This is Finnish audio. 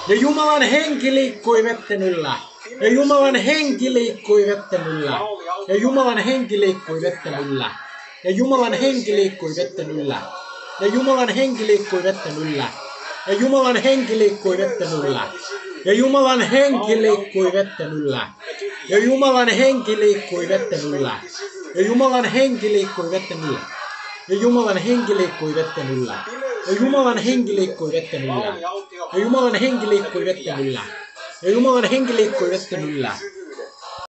Ja Jumalan henki liikkui vetten yllä. Ja Jumalan henki liikkui vetten yllä. Ja Jumalan henki liikkui vetten yllä. Ja Jumalan henki liikkui vetten yllä. Ja Jumalan henki liikkui vetten yllä. Ja Jumalan henki liikkui vetten yllä. Ja Jumalan henki liikkui vetten yllä. Ja Jumalan henki liikkui vetten yllä. Ja Jumalan henki liikkui vetten yllä. Ja Jumalan henki liikkui vetten yllä. Ja Jumalan henki liikkui vetten yllä. Ja Jumalan henki liikkui vetten yllä. Ja Jumalan henki liikkui vetten yllä.